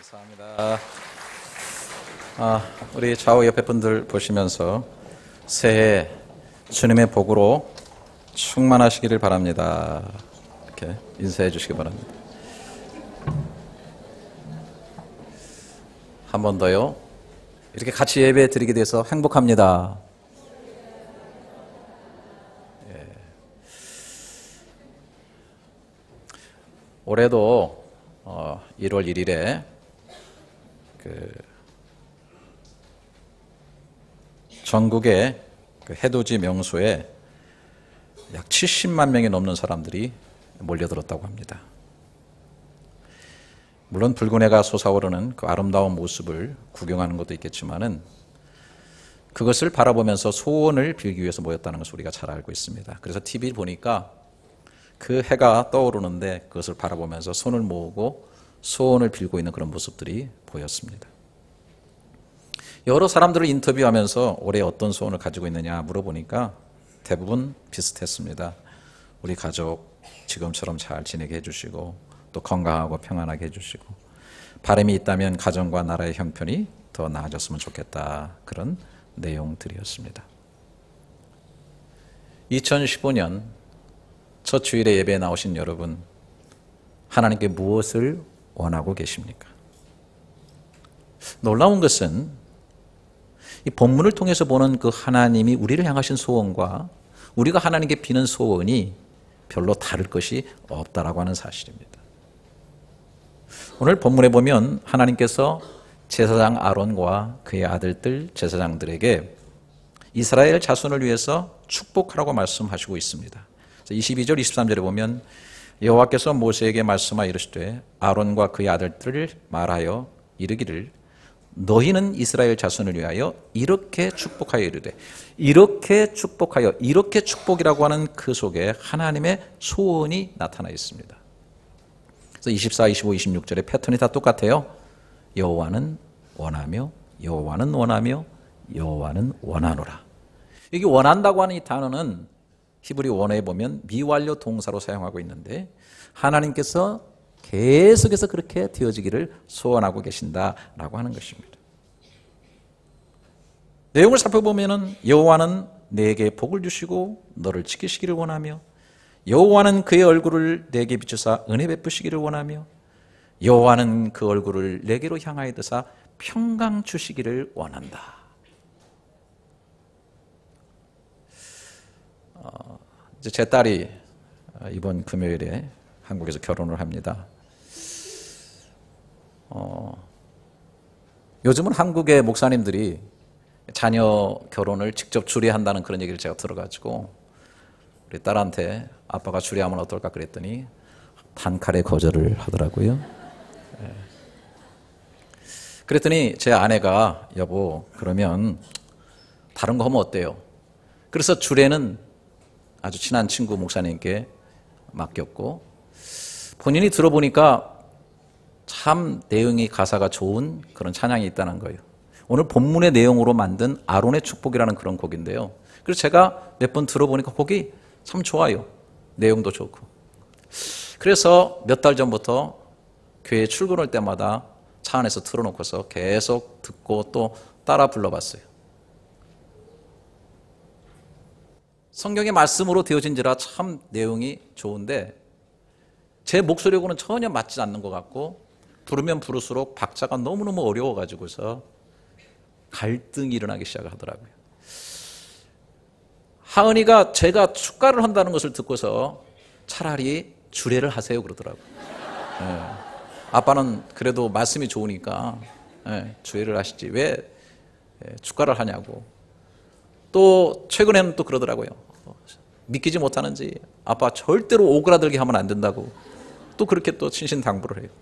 감사합니다. 우리 좌우 옆에 분들 보시면서 새해 주님의 복으로 충만하시기를 바랍니다. 이렇게 인사해 주시기 바랍니다. 한 번 더요. 이렇게 같이 예배 드리게 돼서 행복합니다. 예. 올해도 1월 1일에 전국의 해돋이 명소에 약 70만 명이 넘는 사람들이 몰려들었다고 합니다. 물론 붉은 해가 솟아오르는 그 아름다운 모습을 구경하는 것도 있겠지만은 그것을 바라보면서 소원을 빌기 위해서 모였다는 것을 우리가 잘 알고 있습니다. 그래서 TV 보니까 그 해가 떠오르는데 그것을 바라보면서 손을 모으고 소원을 빌고 있는 그런 모습들이 보였습니다. 여러 사람들을 인터뷰하면서 올해 어떤 소원을 가지고 있느냐 물어보니까 대부분 비슷했습니다. 우리 가족 지금처럼 잘 지내게 해주시고 또 건강하고 평안하게 해주시고 바람이 있다면 가정과 나라의 형편이 더 나아졌으면 좋겠다. 그런 내용들이었습니다. 2015년 첫 주일에 예배에 나오신 여러분, 하나님께 무엇을 원하고 계십니까? 놀라운 것은 이 본문을 통해서 보는 그 하나님이 우리를 향하신 소원과 우리가 하나님께 비는 소원이 별로 다를 것이 없다라고 하는 사실입니다. 오늘 본문에 보면 하나님께서 제사장 아론과 그의 아들들 제사장들에게 이스라엘 자손을 위해서 축복하라고 말씀하시고 있습니다. 22절 23절에 보면 여호와께서 모세에게 말씀하여 이르시되 아론과 그의 아들들을 말하여 이르기를 너희는 이스라엘 자손을 위하여 이렇게 축복하여 이르되 이렇게 축복하여 이렇게 축복이라고 하는 그 속에 하나님의 소원이 나타나 있습니다. 그래서 24, 25, 26절의 패턴이 다 똑같아요. 여호와는 원하며 여호와는 원하며 여호와는 원하노라. 이게 원한다고 하는 이 단어는 히브리 원어에 보면 미완료 동사로 사용하고 있는데 하나님께서 계속해서 그렇게 되어지기를 소원하고 계신다라고 하는 것입니다. 내용을 살펴보면 여호와는 내게 복을 주시고 너를 지키시기를 원하며 여호와는 그의 얼굴을 내게 비추사 은혜 베푸시기를 원하며 여호와는 그 얼굴을 내게로 향하여 드사 평강 주시기를 원한다. 이제 제 딸이 이번 금요일에 한국에서 결혼을 합니다. 요즘은 한국의 목사님들이 자녀 결혼을 직접 주례한다는 그런 얘기를 제가 들어가지고 우리 딸한테 아빠가 주례하면 어떨까 그랬더니 단칼에 거절을 하더라고요. 그랬더니 제 아내가 여보 그러면 다른 거 하면 어때요? 그래서 주례는 아주 친한 친구 목사님께 맡겼고 본인이 들어보니까 참 내용이 가사가 좋은 그런 찬양이 있다는 거예요. 오늘 본문의 내용으로 만든 아론의 축복이라는 그런 곡인데요. 그래서 제가 몇 번 들어보니까 곡이 참 좋아요. 내용도 좋고. 그래서 몇 달 전부터 교회에 출근할 때마다 차 안에서 틀어놓고서 계속 듣고 또 따라 불러봤어요. 성경의 말씀으로 되어진지라 참 내용이 좋은데 제 목소리하고는 전혀 맞지 않는 것 같고 부르면 부를수록 박자가 너무너무 어려워가지고서 갈등이 일어나기 시작하더라고요. 하은이가 제가 축가를 한다는 것을 듣고서 차라리 주례를 하세요 그러더라고요. 네. 아빠는 그래도 말씀이 좋으니까 주례를 하시지 왜 축가를 하냐고. 또 최근에는 또 그러더라고요. 믿기지 못하는지 아빠 절대로 오그라들게 하면 안 된다고 또 그렇게 또 신신당부를 해요.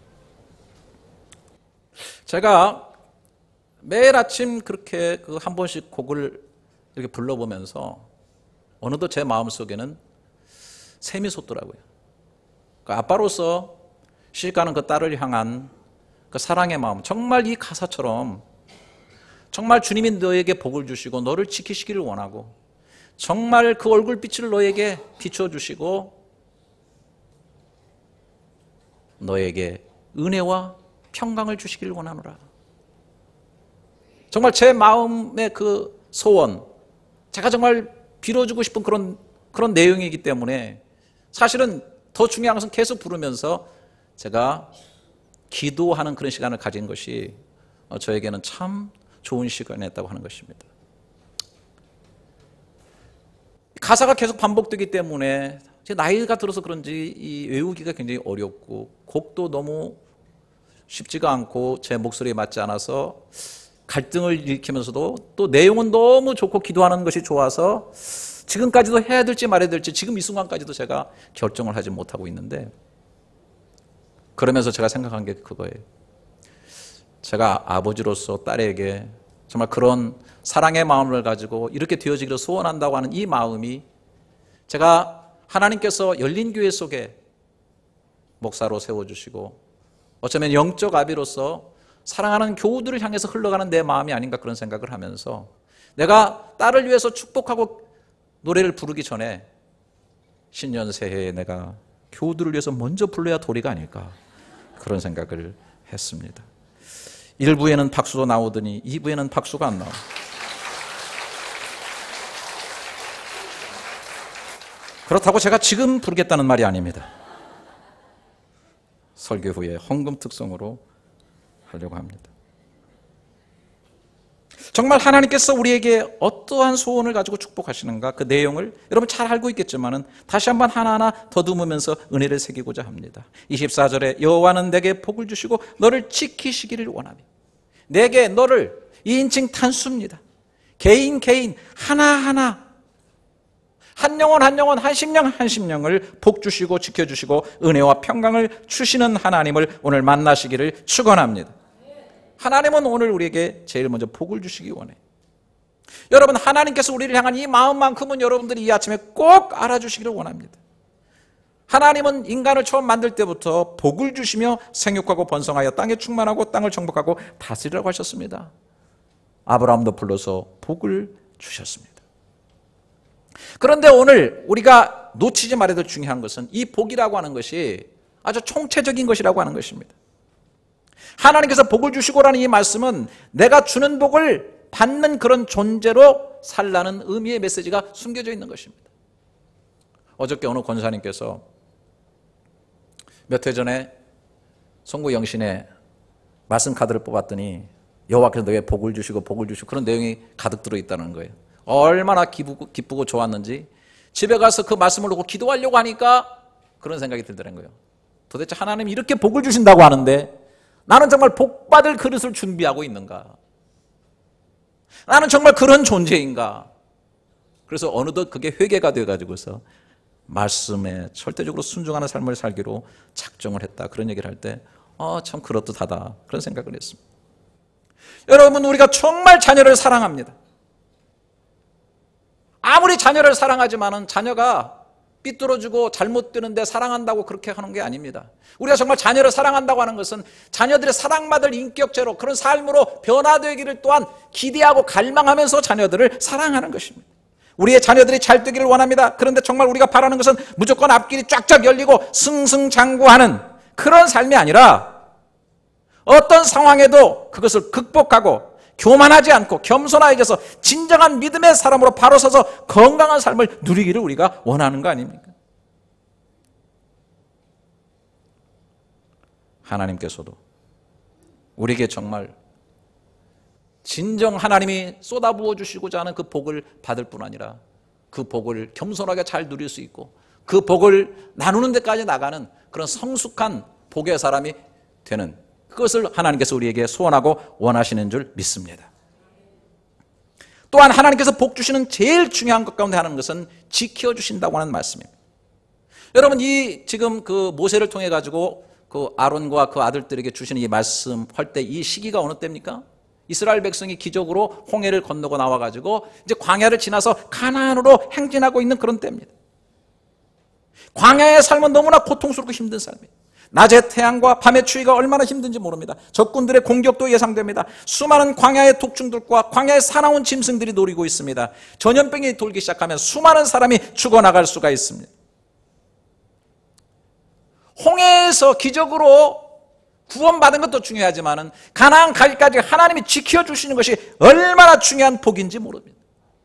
제가 매일 아침 그렇게 그 한 번씩 곡을 이렇게 불러보면서 어느덧 제 마음속에는 샘이 솟더라고요. 그 아빠로서 시집가는 그 딸을 향한 그 사랑의 마음, 정말 이 가사처럼 정말 주님이 너에게 복을 주시고 너를 지키시기를 원하고 정말 그 얼굴빛을 너에게 비춰주시고 너에게 은혜와 평강을 주시길 원하노라. 정말 제 마음의 그 소원, 제가 정말 빌어주고 싶은 그런 내용이기 때문에 사실은 더 중요한 것은 계속 부르면서 제가 기도하는 그런 시간을 가진 것이 저에게는 참 좋은 시간이었다고 하는 것입니다. 가사가 계속 반복되기 때문에 제 나이가 들어서 그런지 이 외우기가 굉장히 어렵고 곡도 너무 쉽지가 않고 제 목소리에 맞지 않아서 갈등을 일으키면서도 또 내용은 너무 좋고 기도하는 것이 좋아서 지금까지도 해야 될지 말아야 될지 지금 이 순간까지도 제가 결정을 하지 못하고 있는데, 그러면서 제가 생각한 게 그거예요. 제가 아버지로서 딸에게 정말 그런 사랑의 마음을 가지고 이렇게 되어지기를 소원한다고 하는 이 마음이 제가 하나님께서 열린 교회 속에 목사로 세워주시고 어쩌면 영적 아비로서 사랑하는 교우들을 향해서 흘러가는 내 마음이 아닌가 그런 생각을 하면서 내가 딸을 위해서 축복하고 노래를 부르기 전에 신년 새해에 내가 교우들을 위해서 먼저 불러야 도리가 아닐까 그런 생각을 했습니다. 1부에는 박수도 나오더니 2부에는 박수가 안 나와. 그렇다고 제가 지금 부르겠다는 말이 아닙니다. 설교 후에 헌금 특성으로 하려고 합니다. 정말 하나님께서 우리에게 어떠한 소원을 가지고 축복하시는가 그 내용을 여러분 잘 알고 있겠지만은 다시 한번 하나하나 더듬으면서 은혜를 새기고자 합니다. 24절에 여호와는 내게 복을 주시고 너를 지키시기를 원하니 내게 너를 2인칭 단수입니다. 개인 하나하나 한 영혼 한 심령을 복 주시고 지켜주시고 은혜와 평강을 주시는 하나님을 오늘 만나시기를 축원합니다. 하나님은 오늘 우리에게 제일 먼저 복을 주시기 원해요. 여러분, 하나님께서 우리를 향한 이 마음만큼은 여러분들이 이 아침에 꼭 알아주시기를 원합니다. 하나님은 인간을 처음 만들 때부터 복을 주시며 생육하고 번성하여 땅에 충만하고 땅을 정복하고 다스리라고 하셨습니다. 아브라함도 불러서 복을 주셨습니다. 그런데 오늘 우리가 놓치지 말아야 될 중요한 것은 이 복이라고 하는 것이 아주 총체적인 것이라고 하는 것입니다. 하나님께서 복을 주시고라는 이 말씀은 내가 주는 복을 받는 그런 존재로 살라는 의미의 메시지가 숨겨져 있는 것입니다. 어저께 어느 권사님께서 몇 해 전에 송구 영신의 말씀 카드를 뽑았더니 여호와께서 너에게 복을 주시고 그런 내용이 가득 들어있다는 거예요. 얼마나 기쁘고 좋았는지 집에 가서 그 말씀을 놓고 기도하려고 하니까 그런 생각이 들더라는 거예요. 도대체 하나님이 이렇게 복을 주신다고 하는데 나는 정말 복받을 그릇을 준비하고 있는가? 나는 정말 그런 존재인가? 그래서 어느덧 그게 회개가 되어가지고서 말씀에 절대적으로 순종하는 삶을 살기로 작정을 했다. 그런 얘기를 할 때 참 그렇듯하다. 그런 생각을 했습니다. 여러분, 우리가 정말 자녀를 사랑합니다. 아무리 자녀를 사랑하지만은 자녀가 삐뚤어지고 잘못되는데 사랑한다고 그렇게 하는 게 아닙니다. 우리가 정말 자녀를 사랑한다고 하는 것은 자녀들의 사랑받을 인격체로 그런 삶으로 변화되기를 또한 기대하고 갈망하면서 자녀들을 사랑하는 것입니다. 우리의 자녀들이 잘 되기를 원합니다. 그런데 정말 우리가 바라는 것은 무조건 앞길이 쫙쫙 열리고 승승장구하는 그런 삶이 아니라 어떤 상황에도 그것을 극복하고 교만하지 않고 겸손하게 해서 진정한 믿음의 사람으로 바로 서서 건강한 삶을 누리기를 우리가 원하는 거 아닙니까? 하나님께서도 우리에게 정말 진정 하나님이 쏟아부어 주시고자 하는 그 복을 받을 뿐 아니라 그 복을 겸손하게 잘 누릴 수 있고 그 복을 나누는 데까지 나가는 그런 성숙한 복의 사람이 되는 그것을 하나님께서 우리에게 소원하고 원하시는 줄 믿습니다. 또한 하나님께서 복 주시는 제일 중요한 것 가운데 하는 것은 지켜주신다고 하는 말씀입니다. 여러분, 이 지금 그 모세를 통해 가지고 그 아론과 그 아들들에게 주시는 이 말씀 할 때 이 시기가 어느 때입니까? 이스라엘 백성이 기적으로 홍해를 건너고 나와 가지고 이제 광야를 지나서 가나안으로 행진하고 있는 그런 때입니다. 광야의 삶은 너무나 고통스럽고 힘든 삶이에요. 낮의 태양과 밤의 추위가 얼마나 힘든지 모릅니다. 적군들의 공격도 예상됩니다. 수많은 광야의 독충들과 광야의 사나운 짐승들이 노리고 있습니다. 전염병이 돌기 시작하면 수많은 사람이 죽어나갈 수가 있습니다. 홍해에서 기적으로 구원받은 것도 중요하지만은 가나안 가기까지 하나님이 지켜주시는 것이 얼마나 중요한 복인지 모릅니다.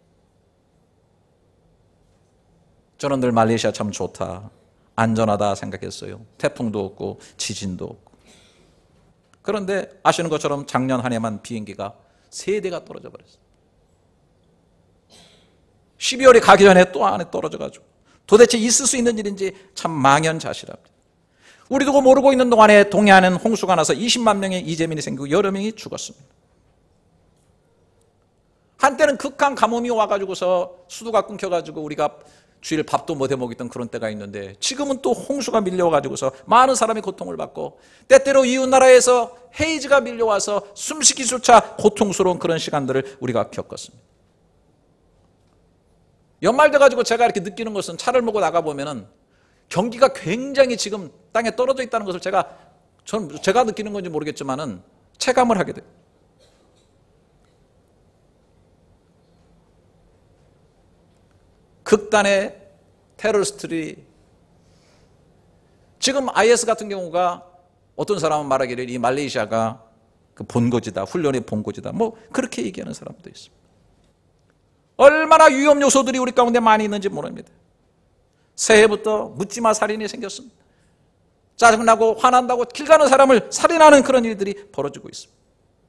저는 늘 말레이시아 참 좋다, 안전하다 생각했어요. 태풍도 없고 지진도 없고. 그런데 아시는 것처럼 작년 한 해만 비행기가 3대가 떨어져 버렸어요. 12월에 가기 전에 또 안에 떨어져가지고 도대체 있을 수 있는 일인지 참 망연자실합니다. 우리도 그 모르고 있는 동안에 동해안은 홍수가 나서 20만 명의 이재민이 생기고 여러 명이 죽었습니다. 한때는 극한 가뭄이 와가지고서 수도가 끊겨가지고 우리가 주일 밥도 못 해먹었던 그런 때가 있는데 지금은 또 홍수가 밀려와가지고서 많은 사람이 고통을 받고 때때로 이웃나라에서 헤이즈가 밀려와서 숨쉬기조차 고통스러운 그런 시간들을 우리가 겪었습니다. 연말 돼가지고 제가 이렇게 느끼는 것은 차를 몰고 나가보면은 경기가 굉장히 지금 땅에 떨어져 있다는 것을 제가 느끼는 건지 모르겠지만은 체감을 하게 돼요. 극단의 테러리스트들이 지금 IS 같은 경우가 어떤 사람은 말하기를 이 말레이시아가 그 본거지다, 훈련의 본거지다, 뭐 그렇게 얘기하는 사람도 있습니다. 얼마나 위험 요소들이 우리 가운데 많이 있는지 모릅니다. 새해부터 묻지마 살인이 생겼습니다. 짜증나고 화난다고 길 가는 사람을 살인하는 그런 일들이 벌어지고 있습니다.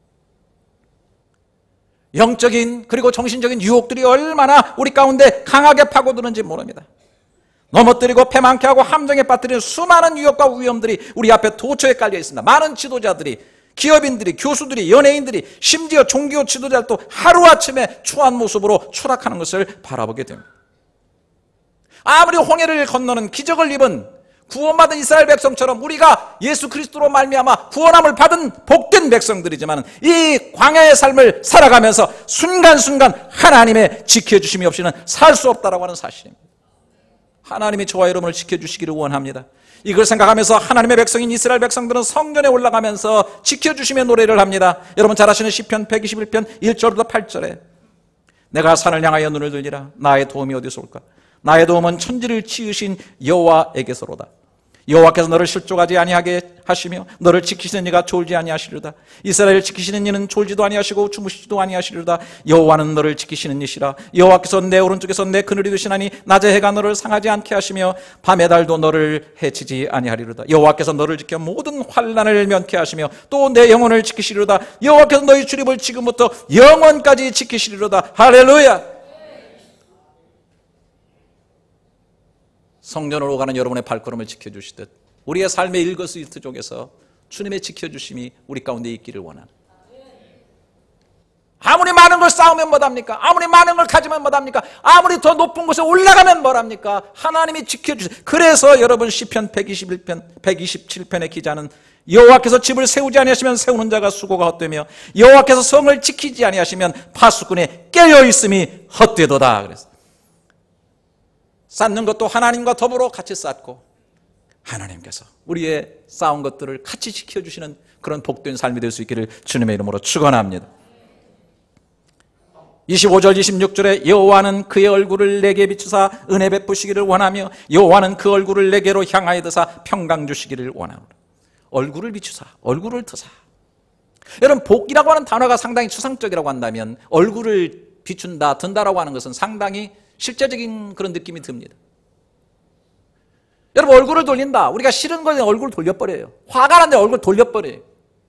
영적인 그리고 정신적인 유혹들이 얼마나 우리 가운데 강하게 파고드는지 모릅니다. 넘어뜨리고 패망케 하고 함정에 빠뜨리는 수많은 유혹과 위험들이 우리 앞에 도처에 깔려 있습니다. 많은 지도자들이, 기업인들이, 교수들이, 연예인들이, 심지어 종교 지도자들도 하루아침에 추한 모습으로 추락하는 것을 바라보게 됩니다. 아무리 홍해를 건너는 기적을 입은 구원받은 이스라엘 백성처럼 우리가 예수 그리스도로 말미암아 구원함을 받은 복된 백성들이지만 이 광야의 삶을 살아가면서 순간순간 하나님의 지켜주심이 없이는 살 수 없다라고 하는 사실입니다. 하나님이 저와 여러분을 지켜주시기를 원합니다. 이걸 생각하면서 하나님의 백성인 이스라엘 백성들은 성전에 올라가면서 지켜주심의 노래를 합니다. 여러분 잘 아시는 시편 121편 1절부터 8절에 내가 산을 향하여 눈을 들리라. 나의 도움이 어디서 올까? 나의 도움은 천지를 지으신 여호와에게서로다. 여호와께서 너를 실족하지 아니하게 하시며 너를 지키시는 이가 졸지 아니하시리로다. 이스라엘을 지키시는 이는 졸지도 아니하시고 주무시지도 아니하시리로다. 여호와는 너를 지키시는 이시라. 여호와께서 내 오른쪽에서 내 그늘이 되시나니 낮의 해가 너를 상하지 않게 하시며 밤의 달도 너를 해치지 아니하리로다. 여호와께서 너를 지켜 모든 환난을 면케 하시며 또 내 영혼을 지키시리로다. 여호와께서 너희 출입을 지금부터 영원까지 지키시리로다. 할렐루야. 성전으로 가는 여러분의 발걸음을 지켜주시듯 우리의 삶의 일거수일투족에서 주님의 지켜주심이 우리 가운데 있기를 원합니다. 아무리 많은 걸 쌓으면 뭐합니까? 아무리 많은 걸 가지면 뭐합니까? 아무리 더 높은 곳에 올라가면 뭐합니까? 하나님이 지켜주세요. 그래서 여러분 시편 121편, 127편의 기자는 여호와께서 집을 세우지 아니하시면 세우는 자가 수고가 헛되며 여호와께서 성을 지키지 아니하시면 파수꾼의 깨어있음이 헛되도다. 그래서 쌓는 것도 하나님과 더불어 같이 쌓고 하나님께서 우리의 쌓은 것들을 같이 지켜주시는 그런 복된 삶이 될 수 있기를 주님의 이름으로 축원합니다. 25절 26절에 여호와는 그의 얼굴을 내게 비추사 은혜 베푸시기를 원하며 여호와는 그 얼굴을 내게로 향하여 드사 평강 주시기를 원하노라. 얼굴을 비추사, 얼굴을 드사. 여러분 복이라고 하는 단어가 상당히 추상적이라고 한다면 얼굴을 비춘다, 든다라고 하는 것은 상당히 실제적인 그런 느낌이 듭니다. 여러분 얼굴을 돌린다. 우리가 싫은 거에 얼굴을 돌려버려요. 화가 난데 얼굴 돌려버려요.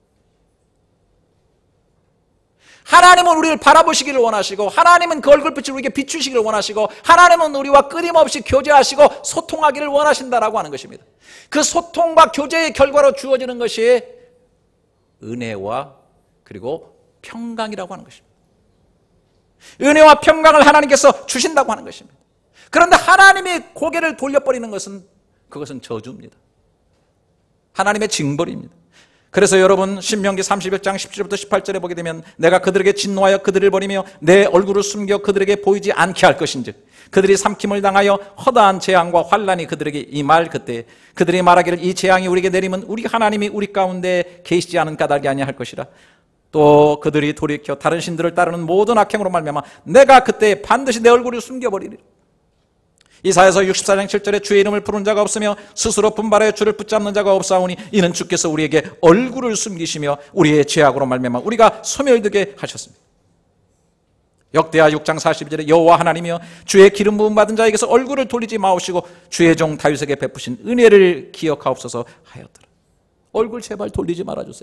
하나님은 우리를 바라보시기를 원하시고 하나님은 그 얼굴빛을 우리에게 비추시기를 원하시고 하나님은 우리와 끊임없이 교제하시고 소통하기를 원하신다라고 하는 것입니다. 그 소통과 교제의 결과로 주어지는 것이 은혜와 그리고 평강이라고 하는 것입니다. 은혜와 평강을 하나님께서 주신다고 하는 것입니다. 그런데 하나님이 고개를 돌려버리는 것은 그것은 저주입니다. 하나님의 징벌입니다. 그래서 여러분 신명기 31장 17절부터 18절에 보게 되면 내가 그들에게 진노하여 그들을 버리며 내 얼굴을 숨겨 그들에게 보이지 않게 할 것인즉 그들이 삼킴을 당하여 허다한 재앙과 환난이 그들에게 임할 그때 그들이 말하기를 이 재앙이 우리에게 내리면 우리 하나님이 우리 가운데 계시지 않은 까닭이 아니야 할 것이라. 또 그들이 돌이켜 다른 신들을 따르는 모든 악행으로 말미암아 내가 그때 반드시 내 얼굴을 숨겨버리리라. 이사야서 64장 7절에 주의 이름을 부르는 자가 없으며 스스로 분발하여 주를 붙잡는 자가 없사오니 이는 주께서 우리에게 얼굴을 숨기시며 우리의 죄악으로 말미암아 우리가 소멸되게 하셨습니다. 역대하 6장 42절에 여호와 하나님이여 주의 기름 부음 받은 자에게서 얼굴을 돌리지 마옵시고 주의 종 다윗에게 베푸신 은혜를 기억하옵소서 하였더라. 얼굴 제발 돌리지 말아주세요.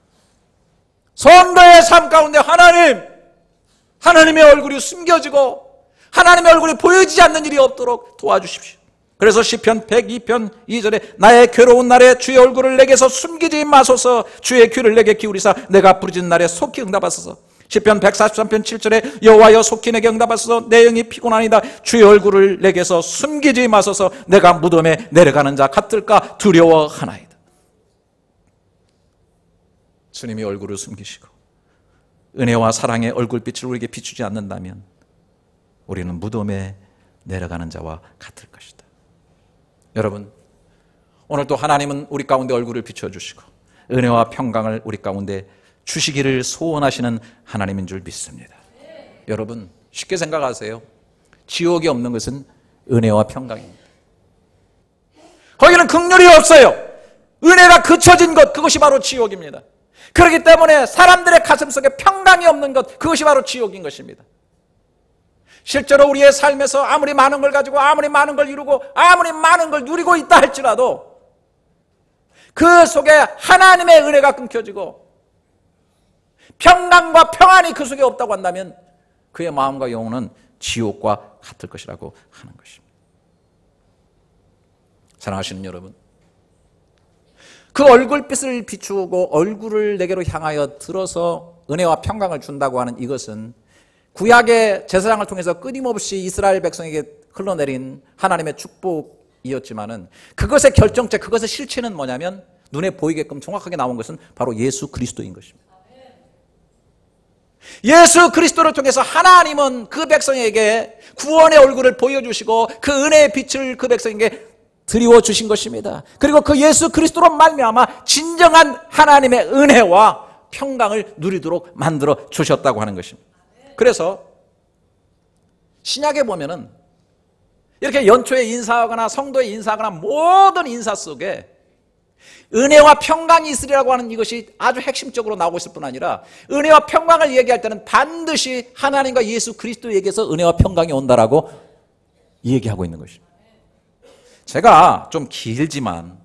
성도의 삶 가운데 하나님의 얼굴이 숨겨지고 하나님의 얼굴이 보여지지 않는 일이 없도록 도와주십시오. 그래서 시편 102편 2절에 나의 괴로운 날에 주의 얼굴을 내게서 숨기지 마소서 주의 귀를 내게 기울이사 내가 부르짖는 날에 속히 응답하소서. 시편 143편 7절에 여호와여 속히 내게 응답하소서 내 영이 피곤하니이다 주의 얼굴을 내게서 숨기지 마소서 내가 무덤에 내려가는 자 같을까 두려워하나이다. 주님이 얼굴을 숨기시고 은혜와 사랑의 얼굴빛을 우리에게 비추지 않는다면 우리는 무덤에 내려가는 자와 같을 것이다. 여러분, 오늘도 하나님은 우리 가운데 얼굴을 비춰주시고 은혜와 평강을 우리 가운데 주시기를 소원하시는 하나님인 줄 믿습니다. 여러분, 쉽게 생각하세요. 지옥이 없는 것은 은혜와 평강입니다. 거기는 긍휼이 없어요. 은혜가 그쳐진 것, 그것이 바로 지옥입니다. 그렇기 때문에 사람들의 가슴속에 평강이 없는 것, 그것이 바로 지옥인 것입니다. 실제로 우리의 삶에서 아무리 많은 걸 가지고 아무리 많은 걸 이루고 아무리 많은 걸 누리고 있다 할지라도 그 속에 하나님의 은혜가 끊겨지고 평강과 평안이 그 속에 없다고 한다면 그의 마음과 영혼은 지옥과 같을 것이라고 하는 것입니다. 사랑하시는 여러분, 그 얼굴빛을 비추고 얼굴을 내게로 향하여 들어서 은혜와 평강을 준다고 하는 이것은 구약의 제사장을 통해서 끊임없이 이스라엘 백성에게 흘러내린 하나님의 축복이었지만은 그것의 결정체, 그것의 실체는 뭐냐면 눈에 보이게끔 정확하게 나온 것은 바로 예수 그리스도인 것입니다. 예수 그리스도를 통해서 하나님은 그 백성에게 구원의 얼굴을 보여주시고 그 은혜의 빛을 그 백성에게 드리워 주신 것입니다. 그리고 그 예수 그리스도로 말미암아 진정한 하나님의 은혜와 평강을 누리도록 만들어 주셨다고 하는 것입니다. 그래서 신약에 보면은 이렇게 연초에 인사하거나 성도에 인사하거나 모든 인사 속에 은혜와 평강이 있으리라고 하는 이것이 아주 핵심적으로 나오고 있을 뿐 아니라 은혜와 평강을 얘기할 때는 반드시 하나님과 예수 그리스도에게서 은혜와 평강이 온다라고 얘기하고 있는 것입니다. 제가 좀 길지만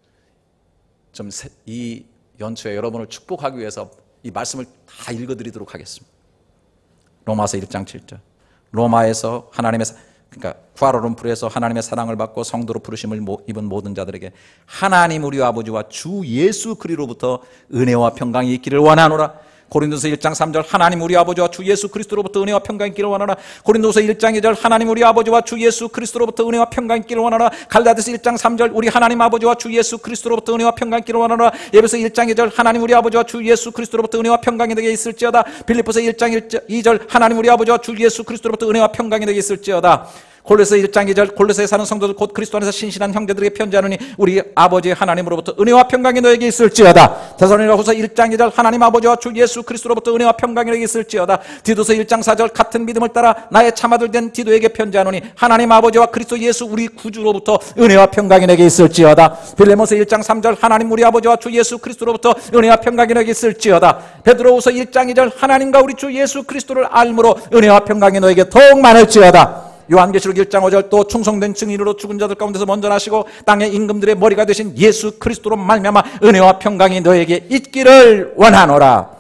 좀 이 연초에 여러분을 축복하기 위해서 이 말씀을 다 읽어드리도록 하겠습니다. 로마서 1장 7절. 로마에서 그러니까 쿠알라룸푸르에서 하나님의 사랑을 받고 성도로 부르심을 입은 모든 자들에게 하나님 우리 아버지와 주 예수 그리스도로부터 은혜와 평강이 있기를 원하노라. 고린도서 1장 3절 하나님 우리 아버지와 주 예수 그리스도로부터 은혜와 평강이 있기를 원하노라. 고린도서 1장 2절 하나님 우리 아버지와 주 예수 그리스도로부터 은혜와 평강이 있기를 원하노라. 갈라디아서 1장 3절 우리 하나님 아버지와 주 예수 그리스도로부터 은혜와 평강이 있기를 원하노라. 에베소 1장 2절 하나님 우리 아버지와 주 예수 그리스도로부터 은혜와 평강이 내게 있을지어다. 빌립보서 1장 2절 하나님 우리 아버지와 주 예수 그리스도로부터 은혜와 평강이 내게 있을지어다. 골로새 1장 2절 골로새에 사는 성도들 곧 그리스도 안에서 신실한 형제들에게 편지하노니 우리 아버지 하나님으로부터 은혜와 평강이 너에게 있을지어다. 데살로니가후서 1장 2절 하나님 아버지와 주 예수 그리스도로부터 은혜와 평강이 너에게 있을지어다. 디도서 1장 4절 같은 믿음을 따라 나의 참아들 된 디도에게 편지하노니 하나님 아버지와 그리스도 예수 우리 구주로부터 은혜와 평강이 너에게 있을지어다. 빌레몬서 1장 3절 하나님 우리 아버지와 주 예수 그리스도로부터 은혜와 평강이 너에게 있을지어다. 베드로후서 1장 2절 하나님과 우리 주 예수 그리스도를 알므로 은혜와 평강이 너에게 더욱 많을지어다. 요한계시록 1장 5절 또 충성된 증인으로 죽은 자들 가운데서 먼저 나시고 땅의 임금들의 머리가 되신 예수 그리스도로 말미암아 은혜와 평강이 너에게 있기를 원하노라.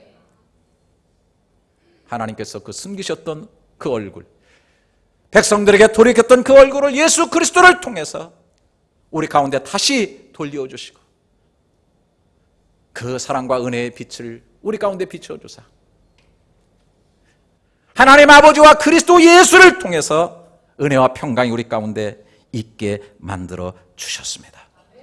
하나님께서 그 숨기셨던 그 얼굴, 백성들에게 돌이켰던 그 얼굴을 예수 그리스도를 통해서 우리 가운데 다시 돌려주시고 그 사랑과 은혜의 빛을 우리 가운데 비춰주사 하나님 아버지와 그리스도 예수를 통해서 은혜와 평강이 우리 가운데 있게 만들어 주셨습니다.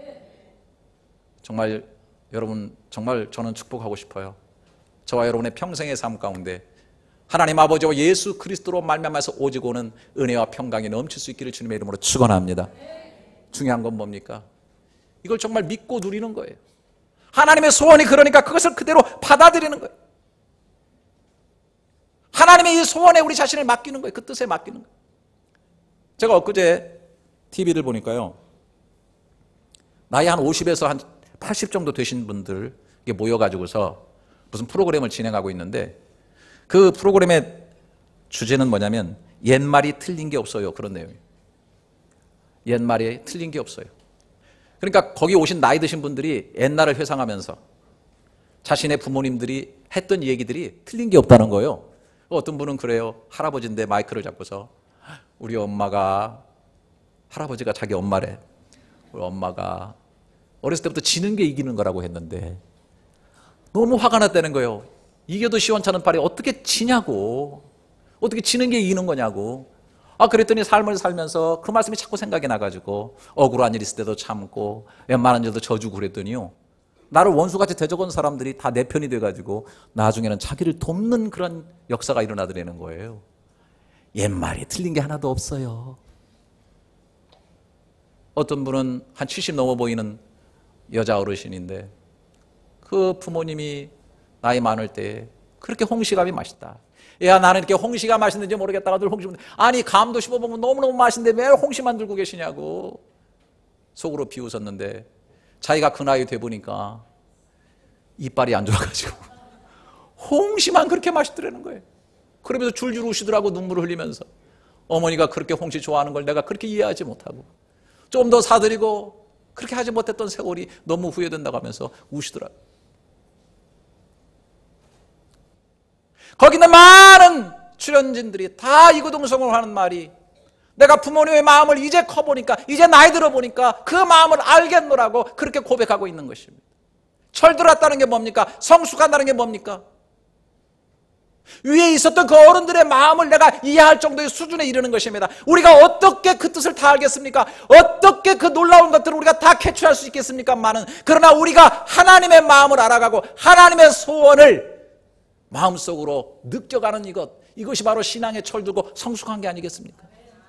정말 여러분, 정말 저는 축복하고 싶어요. 저와 여러분의 평생의 삶 가운데 하나님 아버지와 예수 그리스도로 말미암아서 오직 오는 은혜와 평강이 넘칠 수 있기를 주님의 이름으로 축원합니다. 중요한 건 뭡니까? 이걸 정말 믿고 누리는 거예요. 하나님의 소원이 그러니까 그것을 그대로 받아들이는 거예요. 하나님의 이 소원에 우리 자신을 맡기는 거예요. 그 뜻에 맡기는 거예요. 제가 엊그제 TV를 보니까요, 나이 한 50에서 한 80 정도 되신 분들 모여가지고서 무슨 프로그램을 진행하고 있는데, 그 프로그램의 주제는 뭐냐면 옛말이 틀린 게 없어요. 그런 내용이에요. 옛말이 틀린 게 없어요. 그러니까 거기 오신 나이 드신 분들이 옛날을 회상하면서 자신의 부모님들이 했던 얘기들이 틀린 게 없다는 거예요. 어떤 분은 그래요. 할아버지인데 마이크를 잡고서 우리 엄마가, 할아버지가 자기 엄마래, 우리 엄마가 어렸을 때부터 지는 게 이기는 거라고 했는데 너무 화가 났다는 거예요. 이겨도 시원찮은 팔이 어떻게 지냐고, 어떻게 지는 게 이기는 거냐고. 그랬더니 삶을 살면서 그 말씀이 자꾸 생각이 나가지고 억울한 일 있을 때도 참고 웬만한 일도 져주고 그랬더니요, 나를 원수같이 대적한 사람들이 다 내 편이 돼가지고 나중에는 자기를 돕는 그런 역사가 일어나더라는 거예요. 옛말이 틀린 게 하나도 없어요. 어떤 분은 한 70 넘어 보이는 여자 어르신인데 그 부모님이 나이 많을 때 그렇게 홍시감이 맛있다. 야, 나는 이렇게 홍시가 맛있는지 모르겠다가 늘 홍시 먹는데, 아니 감도 씹어보면 너무너무 맛있는데 왜 홍시만 들고 계시냐고 속으로 비웃었는데, 자기가 그 나이 돼 보니까 이빨이 안 좋아가지고 홍시만 그렇게 맛있더라는 거예요. 그러면서 줄줄 우시더라고, 눈물을 흘리면서. 어머니가 그렇게 홍시 좋아하는 걸 내가 그렇게 이해하지 못하고 좀 더 사드리고 그렇게 하지 못했던 세월이 너무 후회된다고 하면서 우시더라고. 거기 있는 많은 출연진들이 다 이구동성을 하는 말이, 내가 부모님의 마음을 이제 커보니까, 이제 나이 들어보니까 그 마음을 알겠노라고 그렇게 고백하고 있는 것입니다. 철들었다는 게 뭡니까? 성숙한다는 게 뭡니까? 위에 있었던 그 어른들의 마음을 내가 이해할 정도의 수준에 이르는 것입니다. 우리가 어떻게 그 뜻을 다 알겠습니까? 어떻게 그 놀라운 것들을 우리가 다 캐치할 수 있겠습니까만은, 그러나 우리가 하나님의 마음을 알아가고 하나님의 소원을 마음속으로 느껴가는 이것이 바로 신앙의 철들고 성숙한 게 아니겠습니까?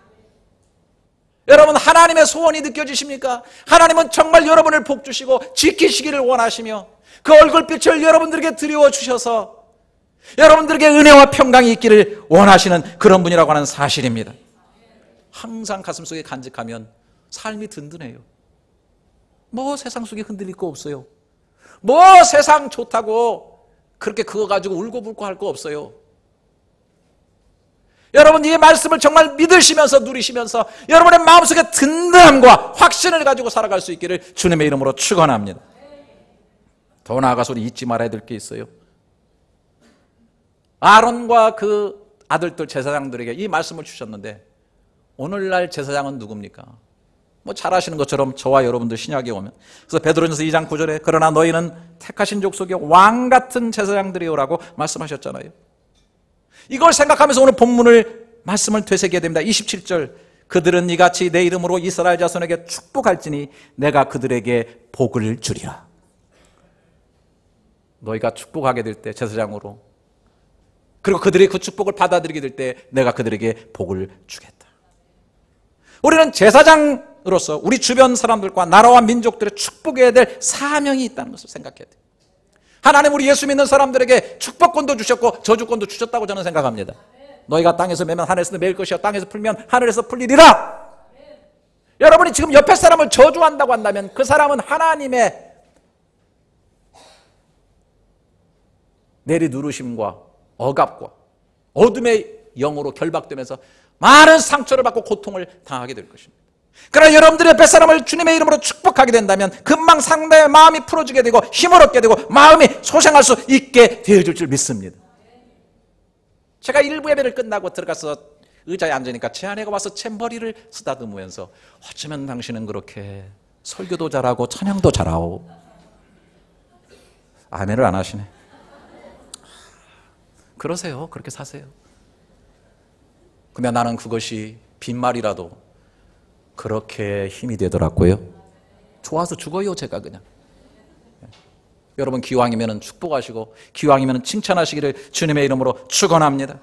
여러분, 하나님의 소원이 느껴지십니까? 하나님은 정말 여러분을 복주시고 지키시기를 원하시며 그 얼굴빛을 여러분들에게 드리워 주셔서 여러분들에게 은혜와 평강이 있기를 원하시는 그런 분이라고 하는 사실입니다. 항상 가슴속에 간직하면 삶이 든든해요. 뭐 세상 속에 흔들릴 거 없어요. 뭐 세상 좋다고 그렇게 그거 가지고 울고불고 할 거 없어요. 여러분, 이 말씀을 정말 믿으시면서 누리시면서 여러분의 마음속에 든든함과 확신을 가지고 살아갈 수 있기를 주님의 이름으로 축원합니다. 더 나아가서 우리 잊지 말아야 될 게 있어요. 아론과 그 아들들 제사장들에게 이 말씀을 주셨는데, 오늘날 제사장은 누굽니까? 뭐 잘 아시는 것처럼 저와 여러분들 신약에 오면, 그래서 베드로전서 2장 9절에 그러나 너희는 택하신 족속의 왕같은 제사장들이요라고 말씀하셨잖아요. 이걸 생각하면서 오늘 본문을 말씀을 되새겨야 됩니다. 27절, 그들은 이같이 내 이름으로 이스라엘 자손에게 축복할지니 내가 그들에게 복을 주리라. 너희가 축복하게 될 때 제사장으로, 그리고 그들이 그 축복을 받아들이게 될 때 내가 그들에게 복을 주겠다. 우리는 제사장으로서 우리 주변 사람들과 나라와 민족들의 축복해야 될 사명이 있다는 것을 생각해야 돼요. 하나님 우리 예수 믿는 사람들에게 축복권도 주셨고 저주권도 주셨다고 저는 생각합니다. 너희가 땅에서 매면 하늘에서 매일 것이요 땅에서 풀면 하늘에서 풀리리라. 여러분이 지금 옆에 사람을 저주한다고 한다면 그 사람은 하나님의 내리누르심과 억압과 어둠의 영으로 결박되면서 많은 상처를 받고 고통을 당하게 될 것입니다. 그러나 여러분들의 뱃사람을 주님의 이름으로 축복하게 된다면 금방 상대의 마음이 풀어지게 되고 힘을 얻게 되고 마음이 소생할 수 있게 되어줄 줄 믿습니다. 제가 일부 예배를 끝나고 들어가서 의자에 앉으니까 제 아내가 와서 제 머리를 쓰다듬으면서 어쩌면 당신은 그렇게 설교도 잘하고 찬양도 잘하고, 아멘을 안 하시네. 그러세요. 그렇게 사세요. 근데 나는 그것이 빈말이라도 그렇게 힘이 되더라고요. 좋아서 죽어요, 제가 그냥. 여러분, 기왕이면 축복하시고 기왕이면 칭찬하시기를 주님의 이름으로 축원합니다.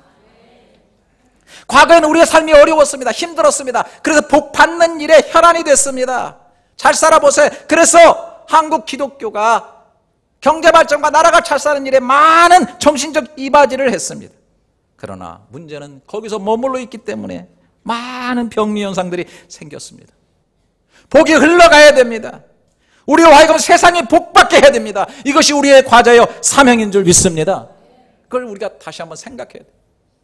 과거에는 우리의 삶이 어려웠습니다. 힘들었습니다. 그래서 복 받는 일에 혈안이 됐습니다. 잘 살아보세요. 그래서 한국 기독교가 경제발전과 나라가 잘 사는 일에 많은 정신적 이바지를 했습니다. 그러나 문제는 거기서 머물러 있기 때문에 많은 병리 현상들이 생겼습니다. 복이 흘러가야 됩니다. 우리와 하여금 세상에 복받게 해야 됩니다. 이것이 우리의 과제요 사명인 줄 믿습니다. 그걸 우리가 다시 한번 생각해야 돼요.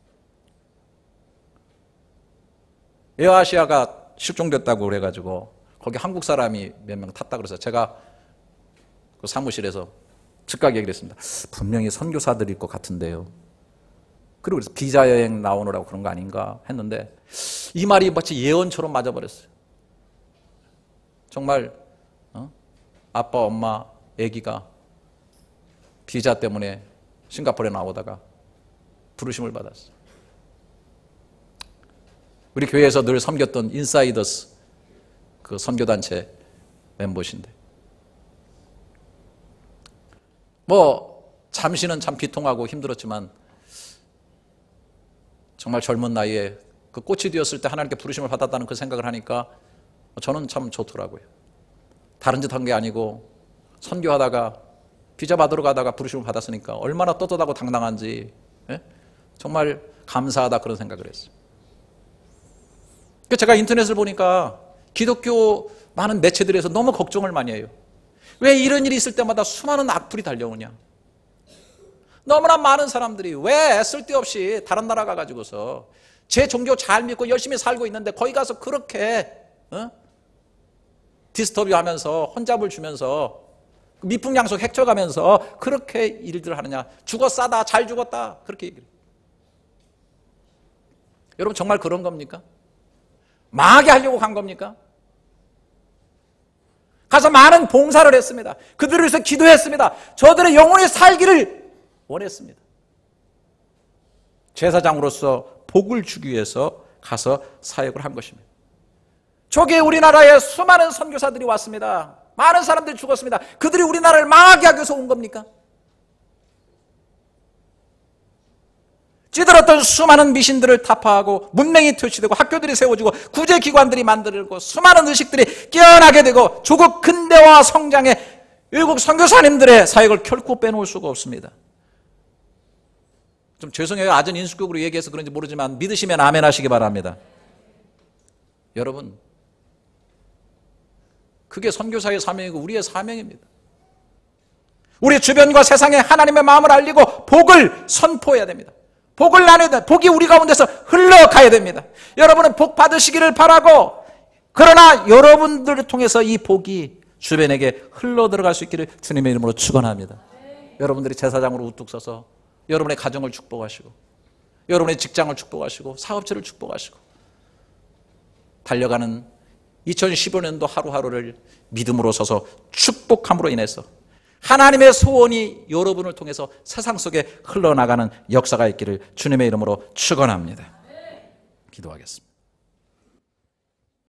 에어아시아가 실종됐다고 그래가지고 거기 한국 사람이 몇 명 탔다 그래서 제가 그 사무실에서 즉각 얘기를 했습니다. 분명히 선교사들일 것 같은데요. 그리고 그래서 비자 여행 나오느라고 그런 거 아닌가 했는데 이 말이 마치 예언처럼 맞아버렸어요. 정말 아빠, 엄마, 아기가 비자 때문에 싱가포르에 나오다가 부르심을 받았어요. 우리 교회에서 늘 섬겼던 인사이더스 그 선교단체 멤버신데 뭐 잠시는 참 비통하고 힘들었지만 정말 젊은 나이에 그 꽃이 되었을 때 하나님께 부르심을 받았다는 그 생각을 하니까 저는 참 좋더라고요. 다른 짓 한 게 아니고 선교하다가 비자 받으러 가다가 부르심을 받았으니까 얼마나 떳떳하고 당당한지 정말 감사하다 그런 생각을 했어요. 제가 인터넷을 보니까 기독교 많은 매체들에서 너무 걱정을 많이 해요. 왜 이런 일이 있을 때마다 수많은 악플이 달려오냐. 너무나 많은 사람들이 왜 쓸데없이 다른 나라 가가지고서 제 종교 잘 믿고 열심히 살고 있는데 거기 가서 그렇게 디스터뷰 하면서 혼잡을 주면서 미풍양속 헤쳐가면서 그렇게 일들 하느냐. 죽어 싸다 잘 죽었다 그렇게 얘기를 해요. 여러분 정말 그런 겁니까? 망하게 하려고 간 겁니까? 가서 많은 봉사를 했습니다. 그들을 위해서 기도했습니다. 저들의 영혼이 살기를 원했습니다. 제사장으로서 복을 주기 위해서 가서 사역을 한 것입니다. 저기에 우리나라에 수많은 선교사들이 왔습니다. 많은 사람들이 죽었습니다. 그들이 우리나라를 망하게 하기 위해서 온 겁니까? 찌들었던 수많은 미신들을 타파하고 문명이 퇴치되고 학교들이 세워지고 구제기관들이 만들고 수많은 의식들이 깨어나게 되고 조국 근대화 성장에 외국 선교사님들의 사역을 결코 빼놓을 수가 없습니다. 좀 죄송해요. 아전 인수격으로 얘기해서 그런지 모르지만 믿으시면 아멘 하시기 바랍니다. 여러분 그게 선교사의 사명이고 우리의 사명입니다. 우리 주변과 세상에 하나님의 마음을 알리고 복을 선포해야 됩니다. 복을 나눠야 됩니다. 복이 우리 가운데서 흘러가야 됩니다. 여러분은 복 받으시기를 바라고 그러나 여러분들을 통해서 이 복이 주변에게 흘러 들어갈 수 있기를 주님의 이름으로 축원합니다. 여러분들이 제사장으로 우뚝 서서 여러분의 가정을 축복하시고 여러분의 직장을 축복하시고 사업체를 축복하시고 달려가는 2015년도 하루하루를 믿음으로 서서 축복함으로 인해서 하나님의 소원이 여러분을 통해서 세상 속에 흘러나가는 역사가 있기를 주님의 이름으로 축원합니다. 기도하겠습니다.